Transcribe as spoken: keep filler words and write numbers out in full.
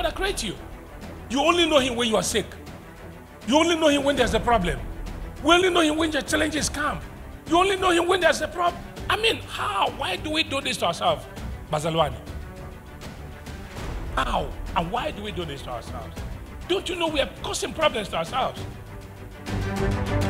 that created you. You only know him when you are sick. You only know him when there's a problem. We only know him when the challenges come. You only know him when there's a problem. I mean, how? Why do we do this to ourselves, Bazalwani? How? And why do we do this to ourselves? Don't you know we are causing problems to ourselves?